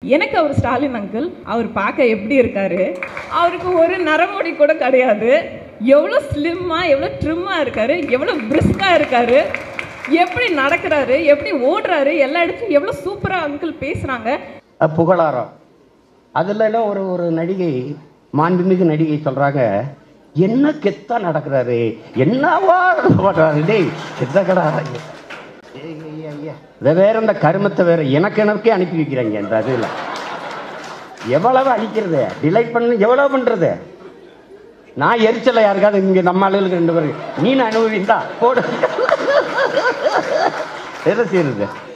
எனக்கு அவர் ஸ்டாலின் அங்கிள், அவர் பார்க்க எப்படி இருக்காரு, அவருக்கு ஒரு நரமுடி கூட கிடையாது, எவ்வளோ ஸ்லிம்மாக எவ்வளோ ட்ரிம்மாக இருக்காரு, எவ்வளோ பிரிஸ்காக இருக்காரு, எப்படி நடக்கிறாரு, எப்படி ஓடுறாரு, எல்லா இடத்துலையும் எவ்வளோ சூப்பராக அங்கிள் பேசுகிறாங்க. புகழாரம் அதில் ஒரு நடிகை, மாண்புமிகு நடிகை சொல்கிறாங்க, என்ன கெத்தா நடக்கிறாரு, என்னவா போடுறாரு, டேய் கெத்தக்கடா, இதை வேற இந்த கருமத்தை வேற எனக்கே அனுப்பி வைக்கிறாங்க. இந்த அதில் எவ்வளவு அழிக்கிறது, டிலைட் பண்ண எவ்வளவு பண்ணுறது. நான் எரிச்சலை யாருக்காவது இங்கே நம்ம ஆளுகளுக்கு 2 பேருக்கு நீ அனுபவிந்தா போடு, என்ன செய்யறது.